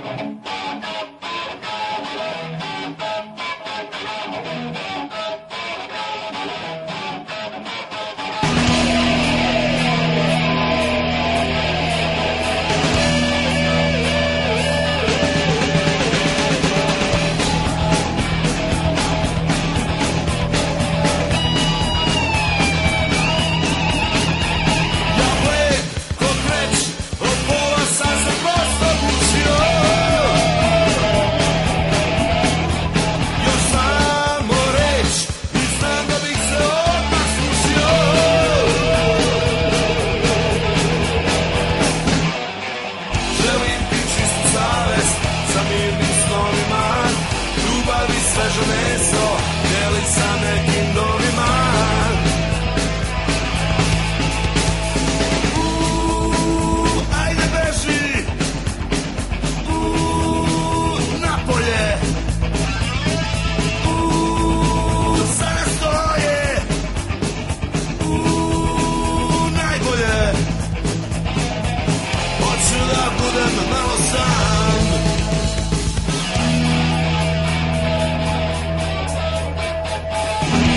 Sam.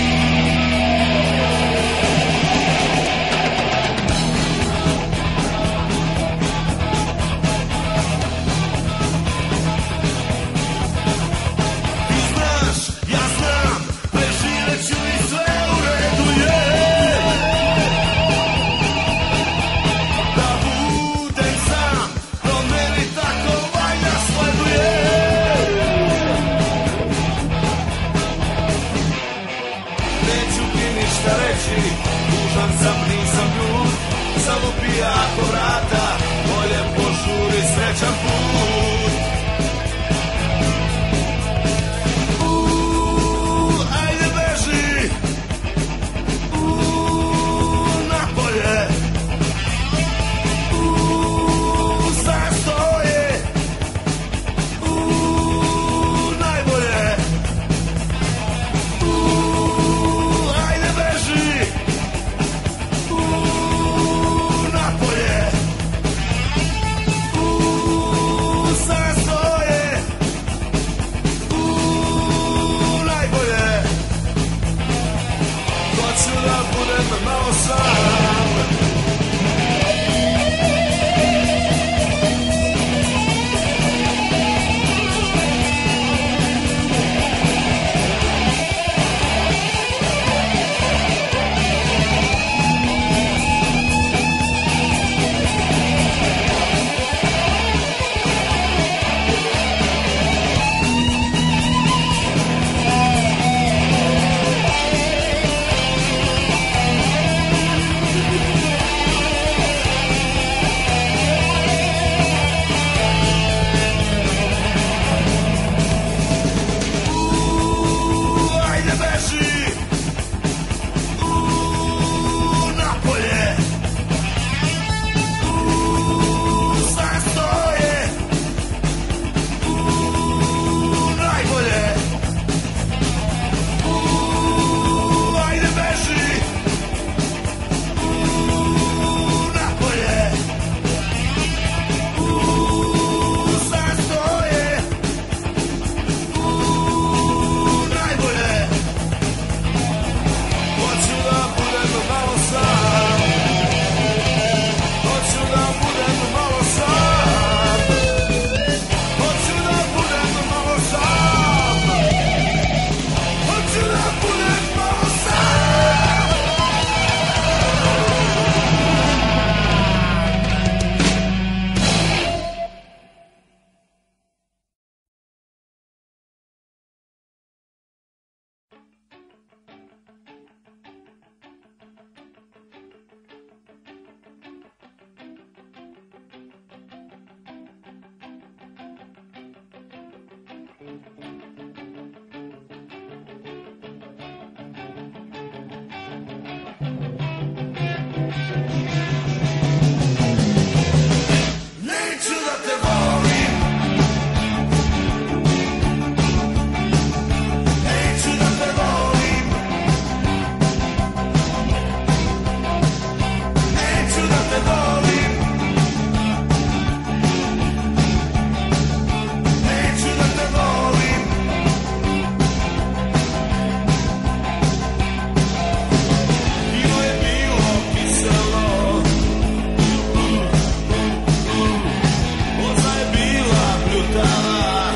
sputava.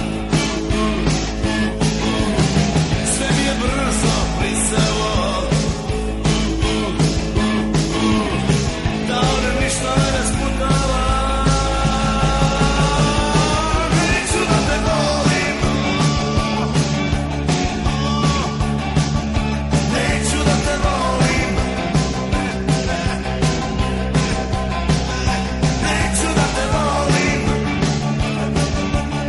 Sve mi je brzo brisalo, da one ništa ne sputava. Neću da te volim, neću da te volim, neću da te volim,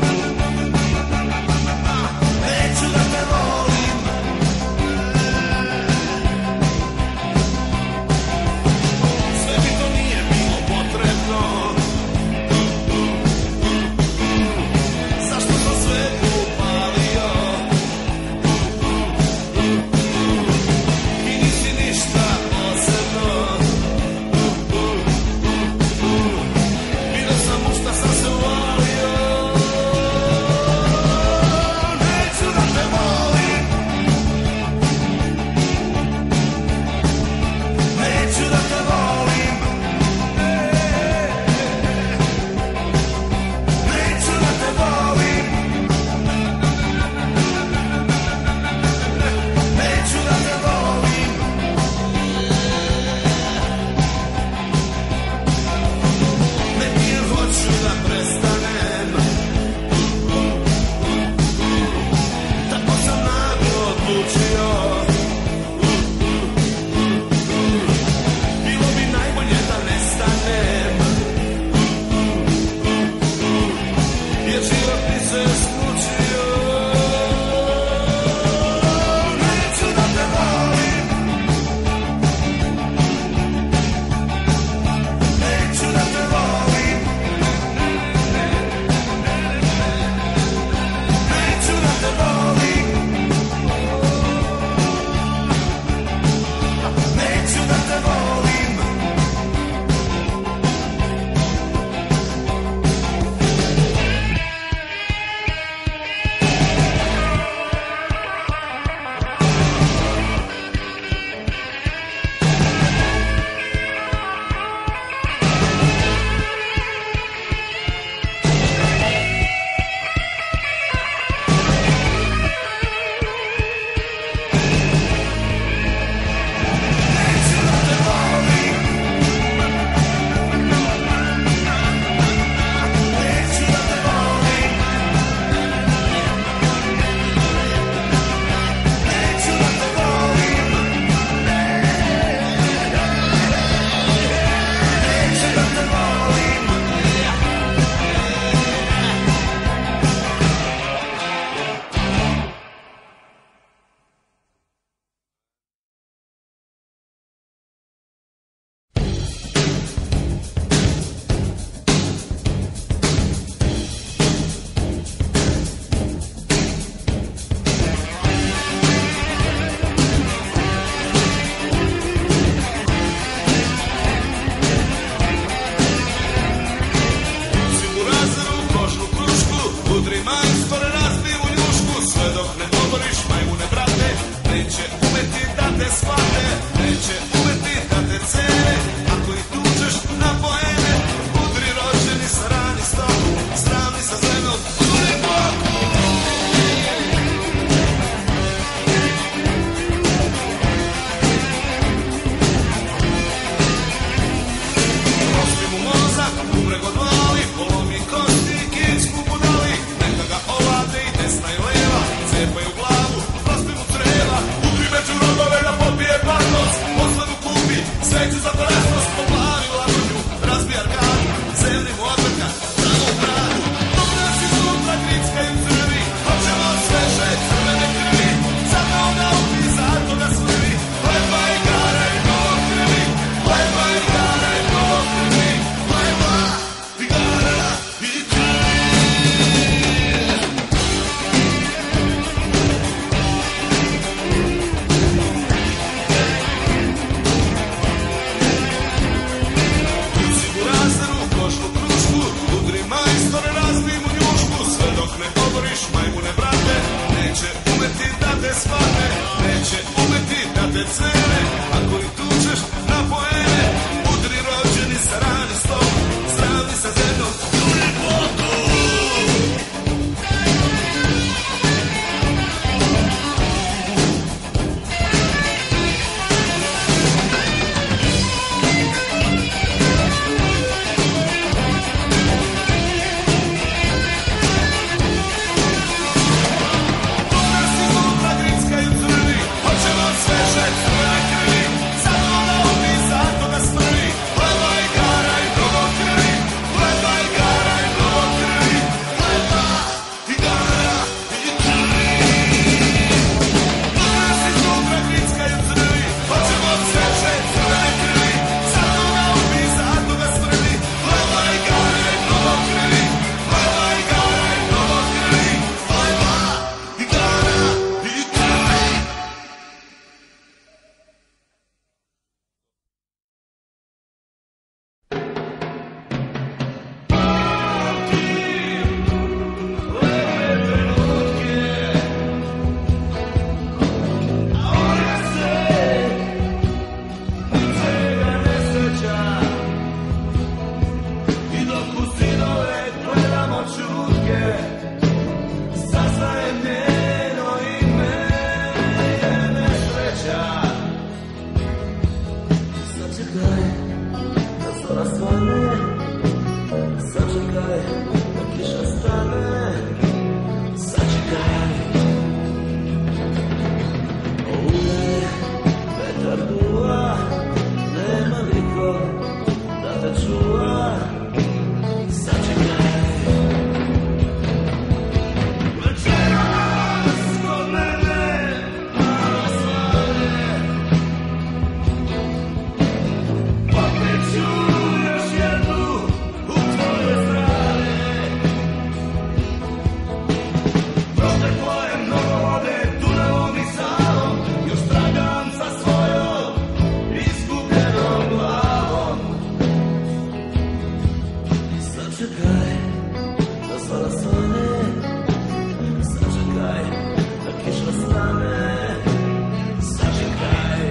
zora svane, sačekaj da kiša stane, sačekaj.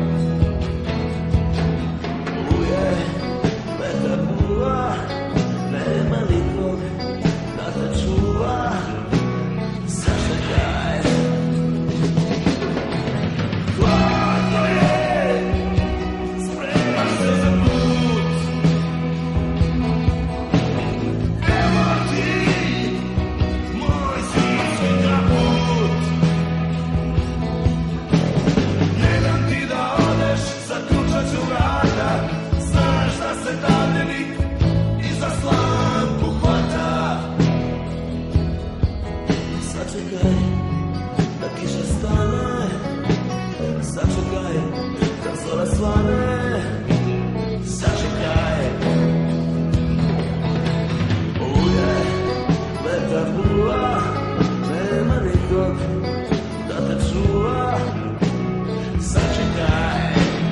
Uje, vetar muva, nema nikog da te čuva, sačekaj. Hladno je, spremaš se za put, evo ti moj zimski kaput. Ne dam ti da odeš, zaključat ću vrata, znaš da se davljenik iza slamku hvata. Sačekaj da kiša stane, sačekaj da zora svane, sačekaj. Uje, vetar muva, nema nikog da te čuva, sačekaj.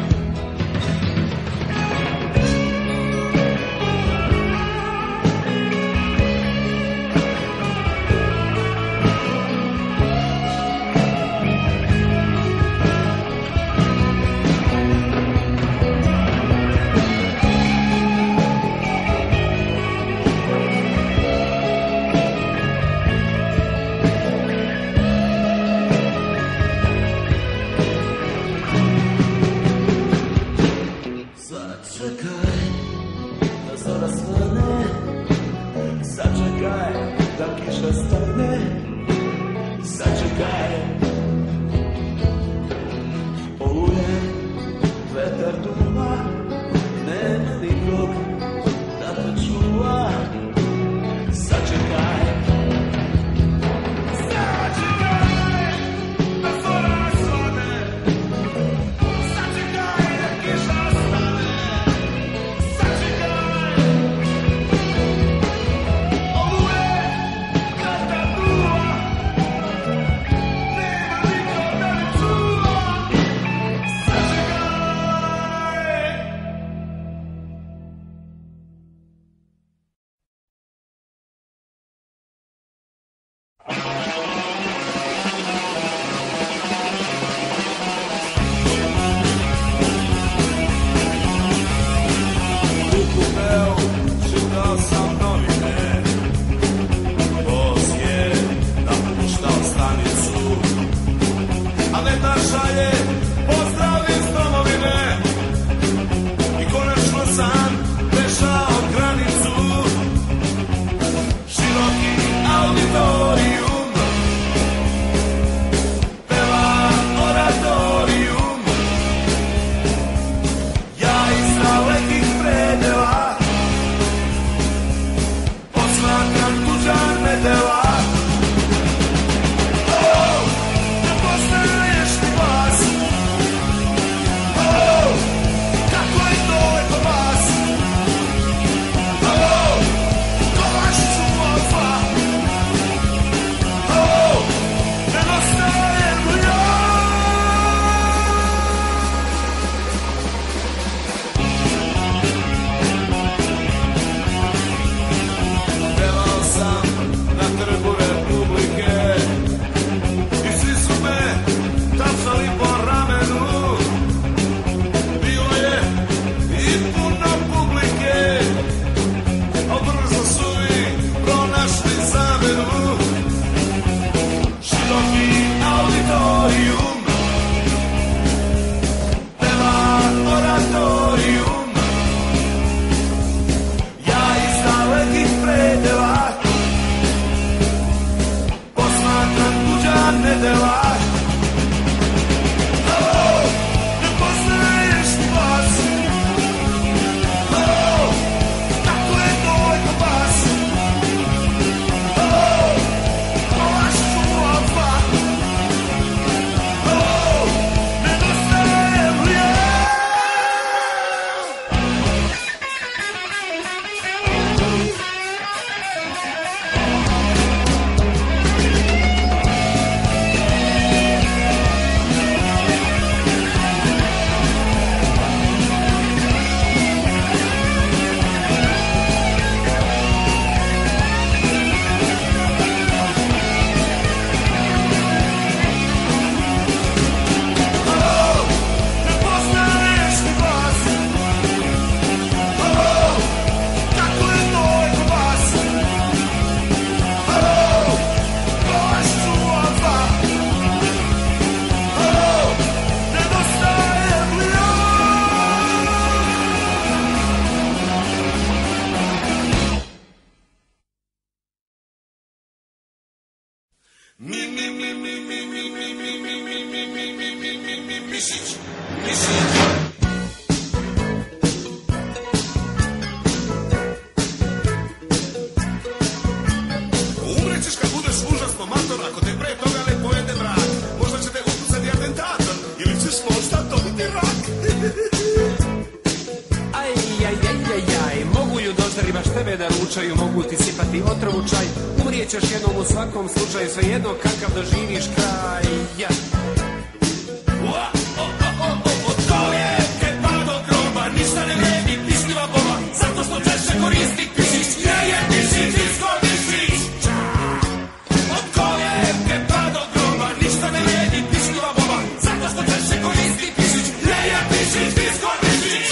Sačekaj da zora svane, sačekaj da kiša stane, sačekaj. Uje, vetar duva, nema nikog da te čuva, sačekaj. Sačekaj da zora svane, sačekaj da kiša stane, sačekaj. Uje, vetar duva, nema nikog da te čuva, sačekaj. U kupeu čitao sam novine, voz je napuštao stanicu, a vetar šalje pozdrav iz domovine. I konačno sam prešao granicu, široki auditorijum, Umrećeš kad budeš užasno mator, ako te pre toga ne pojede mrak. Možda će te upucati atentator, ili ćeš možda dobiti rak. Mogu ju doždari baš tebe da ručaju, mogu ti sipati otrov u čaj. Umrijećeš jednom u svakom slučaju, svejedno kakav doživiš kraj. Od kolijevke pa do groba ništa ne vredi pišljiva boba, zato što češće koristi pišić, je pišić, disko pišić. Od kolijevke pa do groba ništa ne vredi pišljiva boba, zato što češće koristi pišić, je pišić, disko pišić.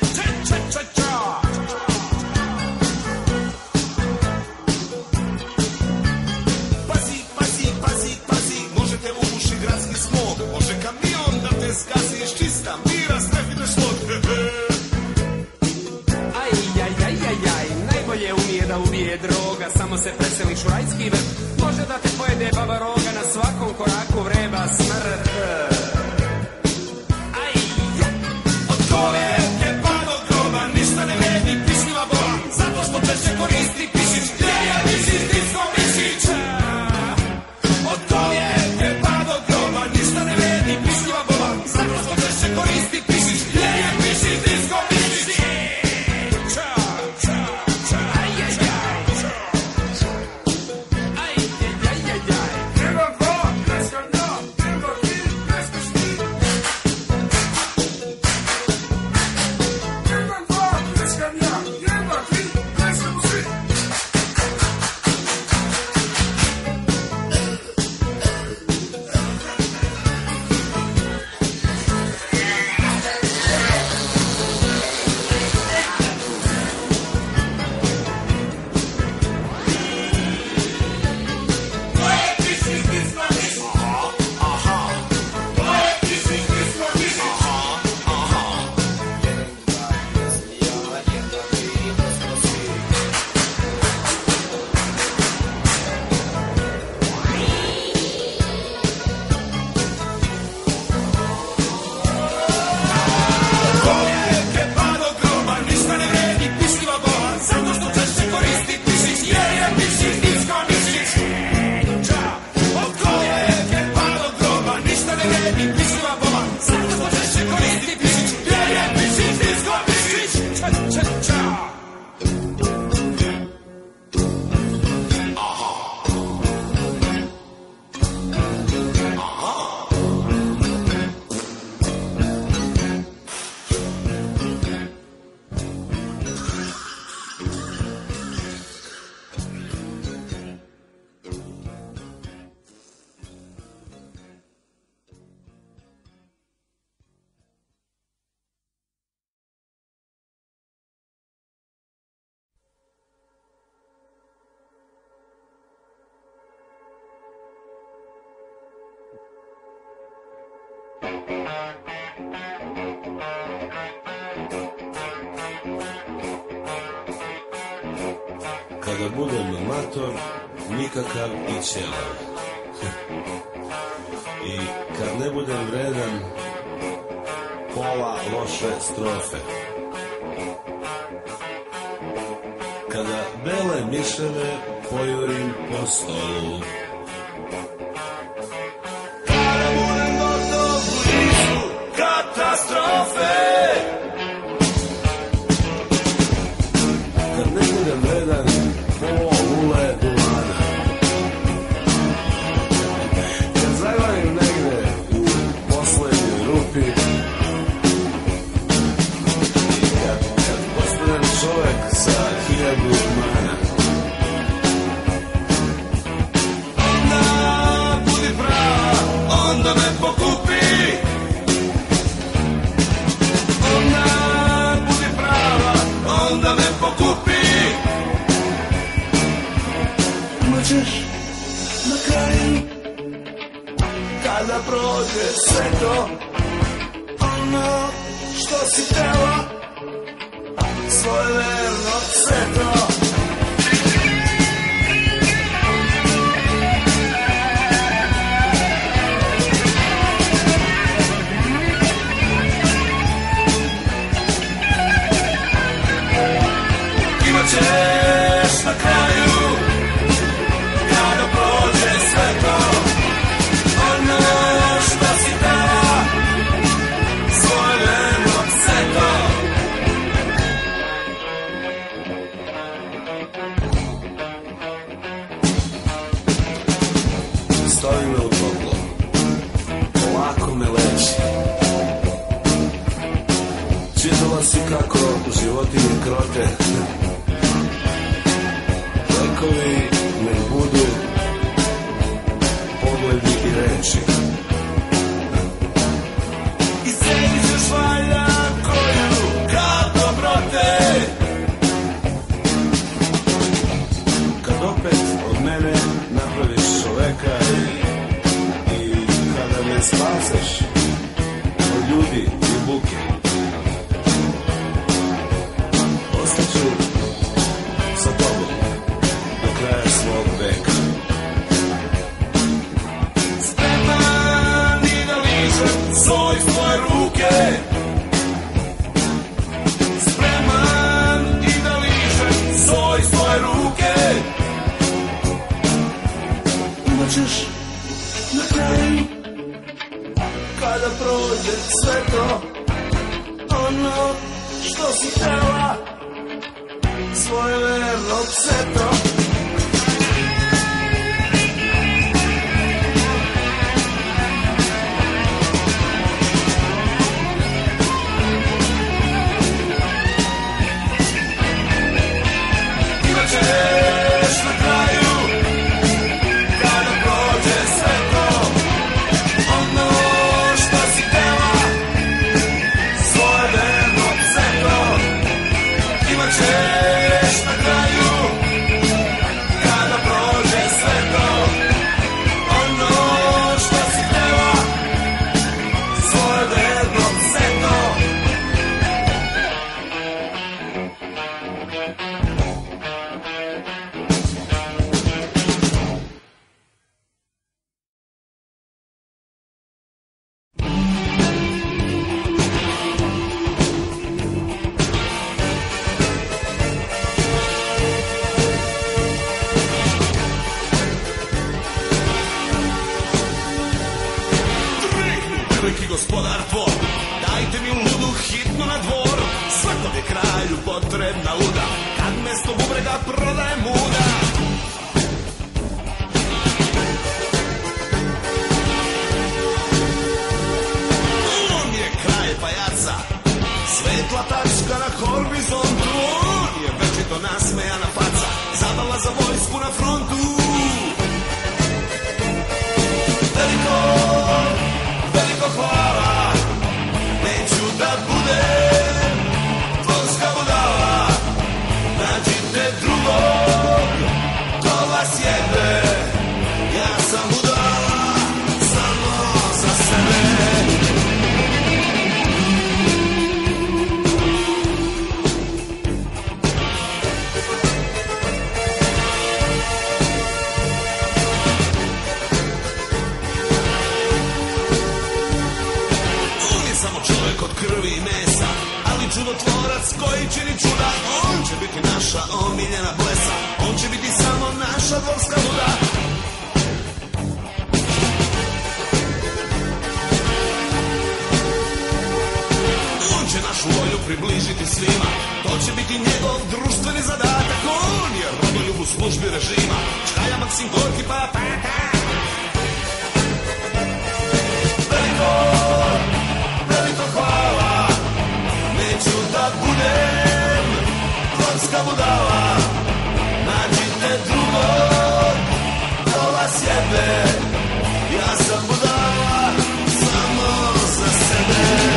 Pazi, možete u uši gradski smog, može kamion da te zgaziš, čista mira, strefite šlog. Najbolje umije da ubije droga, samo se preseliš u rajski vrt. Može da te pojede baba roga, na svakom koraku vreba smrt. Od kolijevke pa do groba ništa ne vredi pišljiva boba, zato što češće koristi pišić, je pišić, disko pišić. Od kolijevke pa do groba ništa ne vredi pišljiva boba, zato što češće koristi pišić, je pišić, disko pišić. Kada budem mator, nikakav i ćelav. I kad ne budem vredan, pola loše strofe. Kada bele miševe pojurim po stolu. Kada budem gotov blizu katastrofe. Kad ne budem vredan, lule duvana. Kad zaglavim negde u poslednjoj rupi i kad postanem čovek sa 1000 mana, Onda budi prava, onda me pokupi. Onda budi prava, onda me pokupi. Ćeš na kraju, kada prođe sve to, ono što si tela, svoje verno sve to. kako životinje krote. Lekovi nek budu pogledi i reči. I sebi ćeš valja koju kao dobrote. Kad opet od mene napraviš čoveka i kada me spaseš od ljudi i buke, ostaću sa tobom do kraja svog veka. Spreman i da ližem soj iz tvoje ruke. Spreman i da ližem soj iz tvoje ruke. Imaćeš na kraju, kada prođe sve to, ono što si htjela, svoje verno pseto. Imaćeš na kraju, kada prođe sve to, ono što si htjela, svoje verno pseto. Imaćeš na kraju, kada prođe sve to, ono što si htjela, svoje verno pseto. Veliki gospodar tvor, dajte mi ludu hitno na dvor. Svakom je kralju potrebna luda, kad mesto bubrega prodaje muda. On je kralj pajaca, svetla tačka na horizontu. On je večito nasmejana faca, zabava za vojsku na frontu. Veliko hvala, neću da budem dvorska budala. Nađite drugog, ko vas jebe, ja sam budala samo za sebe. Čovjek od krvi i mesa, ali čudotvorac koji čini čuda. On će biti naša omiljena blesa, on će biti samo naša dvorska luda. On će našu volju približiti svima, to će biti njegov društveni zadatak. On je rodoljub u službi režima, Čkaja, Maksim Gorki pa Pata. Veliko hvala, neću da budem dvorska budala. Nađite drugog, ko vas jebe, ja sam budala samo za sebe.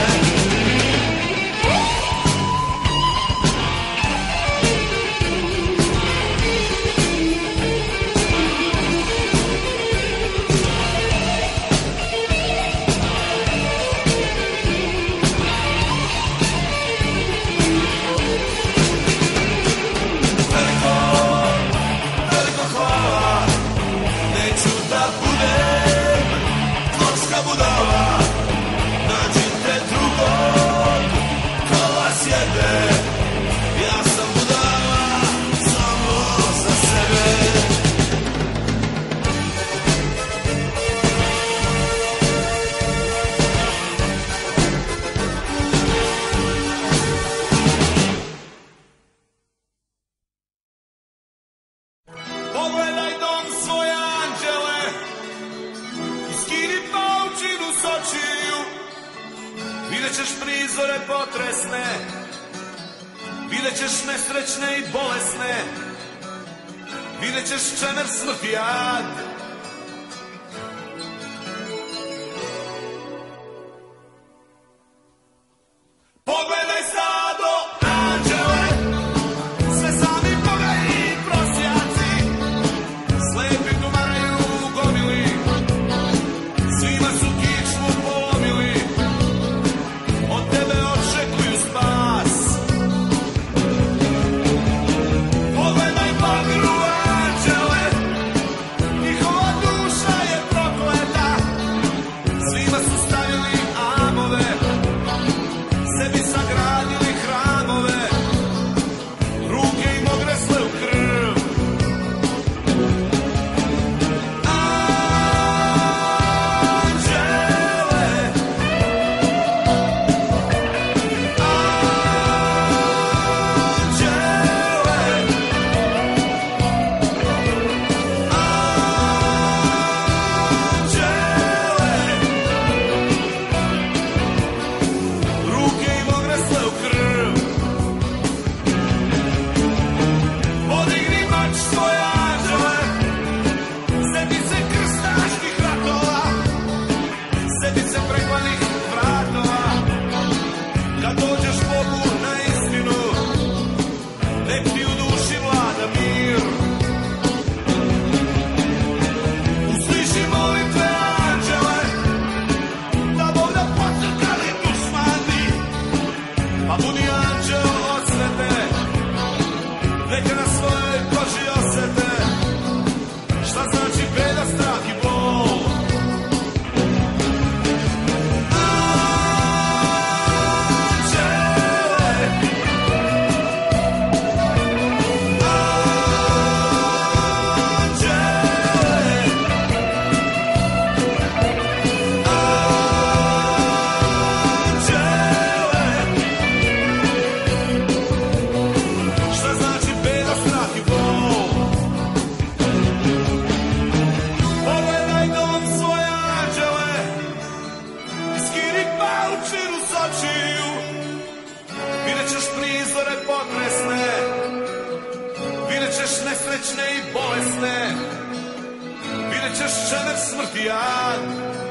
Budala, nađite drugog, ko vas jebe, ja sam budala samo za sebe. Pogledaj dom svoje anđele, skini paučinu s očiju, vidjet ćeš prizore potresne, vidjet ćeš nesrećne i bolesne, vidjet ćeš čemer smrti jad. Pogledaj stado anđele, sve sami Boga i prosjaci, slepi tumaraju u gomili, svima su kičmu polomili, od tebe očekuju spas. Pogledaj bagru anđele, njihova duša je prokleta, svima su stavili amove, sebi sagradili hramove, ruke im ogresle u krv. Anđele, ruke im ogresle u krv. Podigni mač svoj anđele, seti se krstaških ratova, seti se prekvanih vratova. Kad dođeš Bogu na istinu, nek ti u duši vlada mir. Usliši molitve anđele, da Bog da pocrkali dušmani, pa budi anđel osvete, neka na svojoj koži osete šta znači beda, strah i bol. Šta znači beda, strah i bol? Pogledaj dom svoje anđele, iskiri paučinu s očiju, vidjet ćeš prizore potresne, vidjet ćeš nesrećne i bolesne, vidjet ćeš čemer smrti jad.